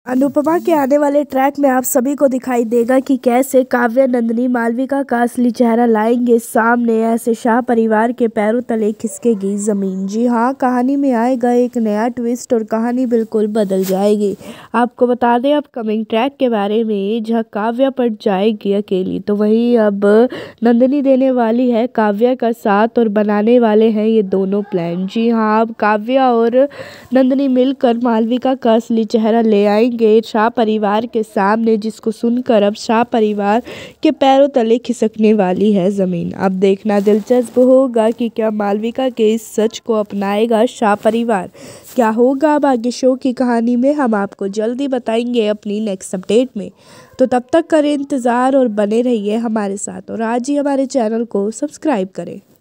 अनुपमा के आने वाले ट्रैक में आप सभी को दिखाई देगा कि कैसे काव्या नंदिनी मालविका का असली चेहरा लाएंगे सामने। ऐसे शाह परिवार के पैरों तले खिसकेगी जमीन। जी हाँ, कहानी में आएगा एक नया ट्विस्ट और कहानी बिल्कुल बदल जाएगी। आपको बता दें अपकमिंग ट्रैक के बारे में, जहाँ काव्या पड़ जाएगी अकेली तो वहीं अब नंदिनी देने वाली है काव्या का साथ और बनाने वाले हैं ये दोनों प्लान। जी हाँ, अब काव्या और नंदिनी मिलकर मालविका का असली चेहरा ले आएंगे शाह परिवार के सामने, जिसको सुनकर अब शाह परिवार के पैरों तले खिसकने वाली है जमीन। अब देखना दिलचस्प होगा कि क्या मालविका के इस सच को अपनाएगा शाह परिवार। क्या होगा अब आगे शो की कहानी में, हम आपको जल्दी बताएंगे अपनी नेक्स्ट अपडेट में। तो तब तक करें इंतज़ार और बने रहिए हमारे साथ और आज ही हमारे चैनल को सब्सक्राइब करें।